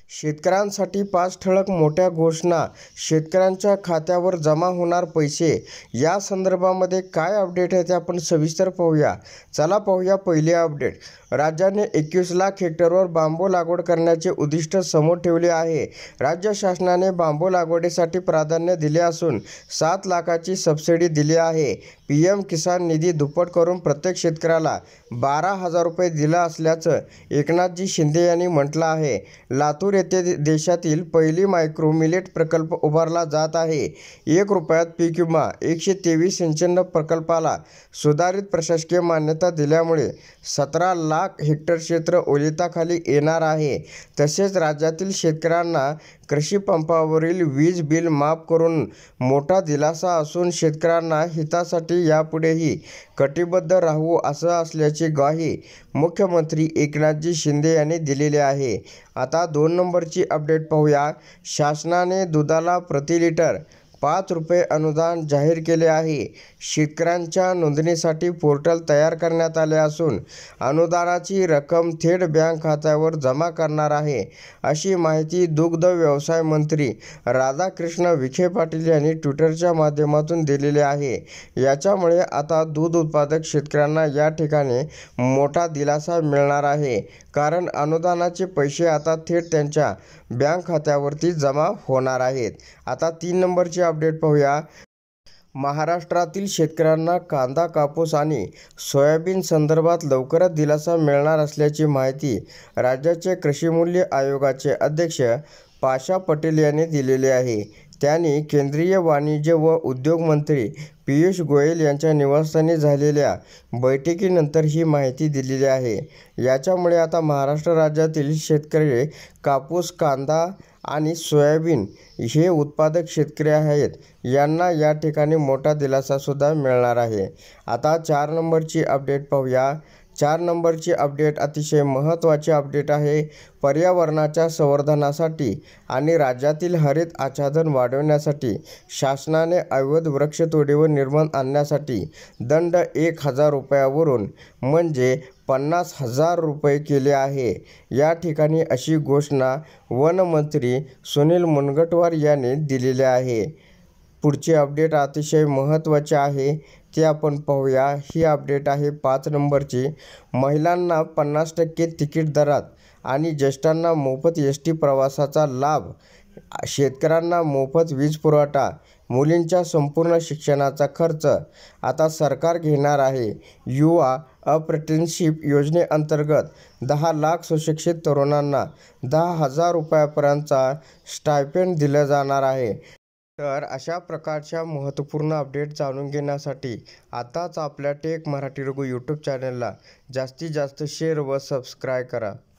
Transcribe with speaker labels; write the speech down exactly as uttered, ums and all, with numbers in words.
Speaker 1: शेतकऱ्यांसाठी पाच ठळक मोठ्या घोषणा, शेतकऱ्यांच्या खात्यावर जमा होणार पैसे, या संदर्भामध्ये काय अपडेट आहे ते आपण सविस्तर पाहूया. चला पाहूया पहिली अपडेट. राज्याने एकवीस लाख हेक्टरवर बांबू लागवड करण्याचे उद्दिष्ट समोर ठेवले आहे. राज्य शासनाने बांबू लागवडीसाठी प्राधान्य दिले असून सात लाखाची सबसिडी दिली आहे. पी एम किसान निधी दुप्पट करून प्रत्येक शेतकऱ्याला बारा हजार रुपये दिला असल्याचं एकनाथजी शिंदे यांनी म्हटलं आहे. लातूर येथे देशातील पहिली मायक्रो मिलेट प्रकल्प उभारला जात आहे. एक रुपयात पीक विमा एकशे तेवीस सिंचन प्रकल्पाला सुधारित प्रशासकीय मान्यता दिल्यामुळे सतरा लाख हेक्टर क्षेत्र ओलिताखाली येणार आहे. तसेच राज्यातील शेतकऱ्यांना कृषी पंपावरील वीज बिल माफ करून मोठा दिलासा असून शेतकऱ्यांना हितासाठी यापुढेही कटिबद्ध राहू असं असल्याची ग्वाही मुख्यमंत्री एकनाथजी शिंदे यांनी दिलेली आहे. आता दोन नंबरची अपडेट पाहूया. शासनाने दुधाला प्रति लिटर पाच रुपये अनुदान जाहीर केले आहे. शेतकऱ्यांच्या नोंदणीसाठी पोर्टल तयार करण्यात आले असून अनुदानाची रक्कम थेट बँक खात्यावर जमा करणार आहे, अशी माहिती दुग्ध व्यवसाय मंत्री राधाकृष्ण विखे पाटील यांनी ट्विटरच्या माध्यमातून दिलेली आहे. याच्यामुळे आता दूध उत्पादक शेतकऱ्यांना या ठिकाणी मोठा दिलासा मिळणार आहे, कारण अनुदानाचे पैसे आता थेट त्यांच्या बँक खात्यावरती जमा होणार आहेत. आता तीन नंबरची अपडेट पाहूया. महाराष्ट्रातील शेतकऱ्यांना कांदा, कापूस आणि सोयाबीन संदर्भात लवकरच दिलासा मिळणार असल्याची माहिती राज्याचे कृषी मूल्य आयोगाचे अध्यक्ष पाशा पटेल यांनी दिलेली आहे. त्यांनी केंद्रीय वाणिज्य व उद्योग मंत्री पियुष गोयल यांच्या निवासस्थानी झालेल्या बैठकीनंतर ही माहिती दिलेली आहे. याच्यामुळे आता महाराष्ट्र राज्यातील शेतकरी कापूस, कांदा आणि सोयाबीन हे उत्पादक शेतकरी आहेत, यांना या ठिकाणी मोठा दिलासासुद्धा मिळणार आहे. आता चार नंबरची अपडेट पाहूया. चार नंबरची अपडेट अतिशय महत्त्वाची अपडेट आहे. पर्यावरणाच्या संवर्धनासाठी आणि राज्यातील हरित आच्छादन वाढवण्यासाठी शासनाने अवैध वृक्षतोडीवर निर्बंध आणण्यासाठी दंड एक हजार रुपयावरून म्हणजे पन्नास हजार रुपये केले आहे. या ठिकाणी अशी घोषणा वनमंत्री सुनील मुनगंटीवार यांनी दिलेली आहे. पुढची अपडेट अतिशय महत्त्वाची आहे, ते आपण पाहूया. ही अपडेट आहे पाच नंबरची. महिलांना पन्नास टक्के तिकीट दरात आणि ज्येष्ठांना मोफत एस टी प्रवासाचा लाभ, शेतकऱ्यांना मोफत वीज पुरवठा, मुलींच्या संपूर्ण शिक्षणाचा खर्च आता सरकार घेणार आहे. युवा अप्रेंटिसशिप योजनेअंतर्गत दहा लाख सुशिक्षित तरुणांना दहा हजार रुपयापर्यंतचा स्टायपेंड दिलं जाणार आहे. तर अशा प्रकारच्या महत्त्वपूर्ण अपडेट जाणून घेण्यासाठी आताच आपल्या टेक मराठी रघु यूट्यूब चॅनलला जास्तीत जास्त शेअर व सबस्क्राईब करा.